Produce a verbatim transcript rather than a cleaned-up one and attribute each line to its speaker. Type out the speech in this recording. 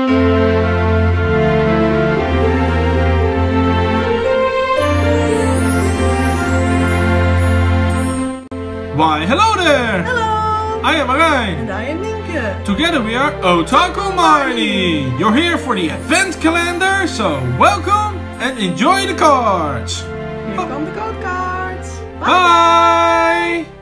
Speaker 1: Why, hello there!
Speaker 2: Hello!
Speaker 1: I am Marijn.
Speaker 2: And I am Nienke.
Speaker 1: Together we are Otaku Marnie. You're here for the advent calendar, so welcome and enjoy the cards.
Speaker 2: Here come the code cards.
Speaker 1: Bye! Bye.